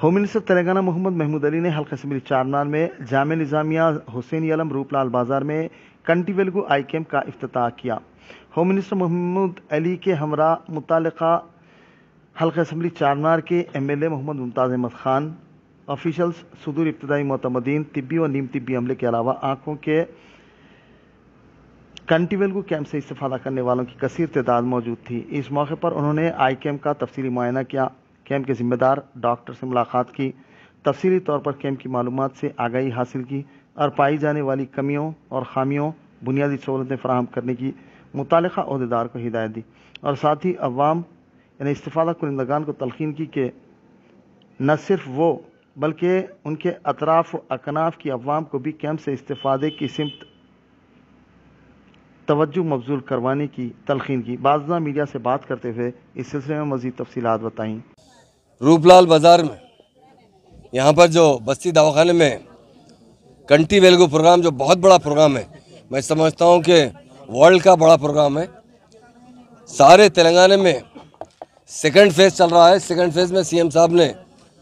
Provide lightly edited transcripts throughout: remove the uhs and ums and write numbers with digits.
Home minister Telangana Mohammed Mahmood Ali ने हल्का assembly Charminar में जामिया निजामिया हुसैन आलम रूपलाल बाजार में कंटी वेलुगु आई कैंप का इफ्तिताह किया। होम मिनिस्टर महमूद अली के हमरा मुतालिका हल्का असेंबली चारमीनार के MLA मोहम्मद मुमताज़ अहमद खान, ऑफिशल्स, सुदूर इब्तदाई मोतमदीन, तिब्बी और नीम तिब्बी अमले के अलावा आंखों के कंटी वेलुगु कैंप से इस्तेफादा करने वालों की कसीर तादाद मौजूद थी। इस मौके पर उन्होंने आई कैंप का तफसीली मुआयना किया, कैंप के जिम्मेदार डॉक्टर से मुलाकात की, तफसीली तौर पर कैंप की मालूमात से आगाही हासिल की और पाई जाने वाली कमियों और खामियों बुनियादी सहूलतें फराहम करने की मुतालिका ओहदेदार को हिदायत दी और साथ ही अवाम यानी इस्तिफादा कुनिंदगान को तलकीन की कि न सिर्फ वो बल्कि उनके अतराफ व अकनाफ की अवाम को भी कैंप से इस्तिफादे की सिमत तवज्जो मबजूल करवाने की तलकीन की। बाज़ा मीडिया से बात करते हुए इस सिलसिले में मज़ीद तफसीलात बताईं। रूपलाल बाज़ार में यहाँ पर जो बस्ती दवाखाने में कंटी वेलुगु प्रोग्राम जो बहुत बड़ा प्रोग्राम है, मैं समझता हूँ कि वर्ल्ड का बड़ा प्रोग्राम है। सारे तेलंगाना में सेकंड फेज़ चल रहा है। सेकंड फेज़ में CM साहब ने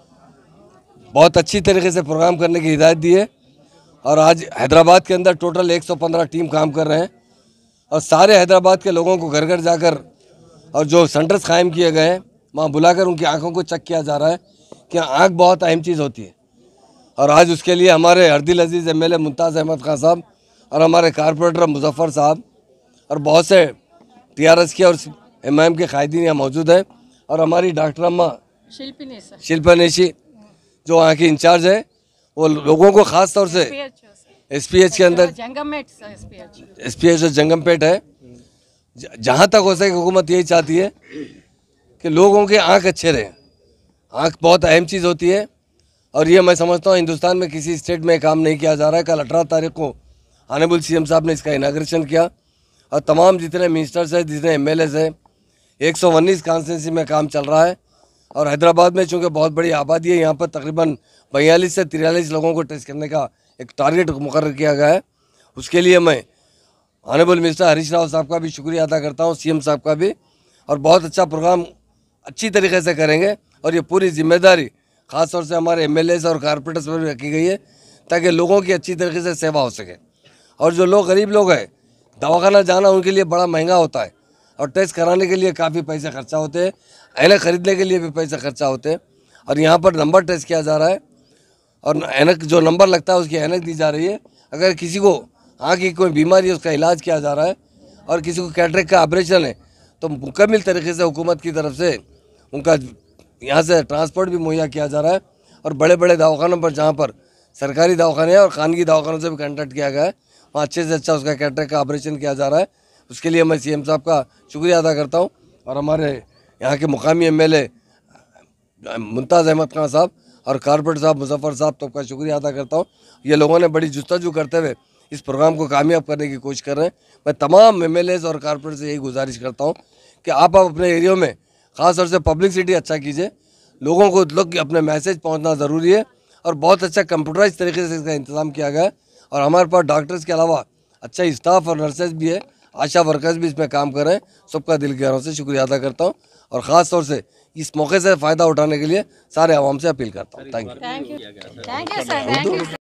बहुत अच्छी तरीके से प्रोग्राम करने की हिदायत दी है और आज हैदराबाद के अंदर टोटल 115 टीम काम कर रहे हैं और सारे हैदराबाद के लोगों को घर घर जाकर और जो सेंटर्स कायम किए गए हैं वहाँ बुलाकर उनकी आंखों को चेक किया जा रहा है कि आंख बहुत अहम चीज़ होती है। और आज उसके लिए हमारे अर्दिल अजीज़ MLA मुमताज़ अहमद खान साहब और हमारे कारपोरेटर मुजफ्फर साहब और बहुत से TRS के और MIM के कायदीन यहाँ मौजूद है और हमारी डॉक्टर अम्मा शिल्पा नेशी जो वहाँ की इंचार्ज है, वो लोगों को ख़ास तौर से SPH के अंदर SPH जो जंगमपेट है, जहाँ तक हो सके हुकूमत यही चाहती है कि लोगों के आँख अच्छे रहें। आँख बहुत अहम चीज़ होती है और ये मैं समझता हूँ हिंदुस्तान में किसी स्टेट में काम नहीं किया जा रहा है। कल 18 तारीख को ऑनरेबल CM साहब ने इसका इनाग्रेशन किया और तमाम जितने मिनिस्टर्स हैं, जितने MLAs हैं, 119 कॉन्स्टिट्यूंसी में काम चल रहा है। और हैदराबाद में चूँकि बहुत बड़ी आबादी है, यहाँ पर तकरीबन 42 से 43 लोगों को टेस्ट करने का एक टारगेट मुकर्रर किया गया है। उसके लिए मैं ऑनरेबल मिनिस्टर हरीश राव साहब का भी शुक्रिया अदा करता हूँ, CM साहब का भी, और बहुत अच्छा प्रोग्राम अच्छी तरीके से करेंगे और ये पूरी जिम्मेदारी ख़ास तौर से हमारे MLAs और कारपोरेटर्स पर भी रखी गई है ताकि लोगों की अच्छी तरीके से सेवा हो सके। और जो लोग गरीब लोग हैं, दवाखाना जाना उनके लिए बड़ा महंगा होता है और टेस्ट कराने के लिए काफ़ी पैसे खर्चा होते हैं, ऐनक खरीदने के लिए भी पैसे खर्चा होते हैं और यहाँ पर नंबर टेस्ट किया जा रहा है और ऐनक जो नंबर लगता है उसकी ऐनक दी जा रही है। अगर किसी को आँख की कोई बीमारी है उसका इलाज किया जा रहा है और किसी को कैटरेक्ट का ऑपरेशन है तो मुकम्मल तरीके से हुकूमत की तरफ से उनका यहाँ से ट्रांसपोर्ट भी मुहैया किया जा रहा है। और बड़े बड़े दवाखानों पर जहाँ पर सरकारी दवाखाने हैं और खानगी दवाखानों से भी कॉन्टैक्ट किया गया है, वहाँ अच्छे से अच्छा उसका कैटरेक्ट का ऑपरेशन किया जा रहा है। उसके लिए मैं CM साहब का शुक्रिया अदा करता हूँ और हमारे यहाँ के मुकामी MLA मुमताज़ अहमद खान साहब और कारपोरेटर साहब मुजफ्फर साहब तो का शुक्रिया अदा करता हूँ। ये लोगों ने बड़ी जुस्तजू करते हुए इस प्रोग्राम को कामयाब करने की कोशिश कर रहे हैं। मैं तमाम MLAs और कारपोरेटर से यही गुजारिश करता हूँ कि आप अपने एरिया में ख़ास तौर से पब्लिसिटी अच्छा कीजिए, लोगों को लोग अपने मैसेज पहुँचना ज़रूरी है और बहुत अच्छा कंप्यूटराइज तरीके से इसका इंतज़ाम किया गया है और हमारे पास डॉक्टर्स के अलावा अच्छा स्टाफ और नर्सेज भी है, आशा वर्कर्स भी इसमें काम कर रहे हैं। सबका दिल गहराई से शुक्रिया अदा करता हूँ और ख़ास तौर से इस मौके से फ़ायदा उठाने के लिए सारे आवाम से अपील करता हूँ। Thank you.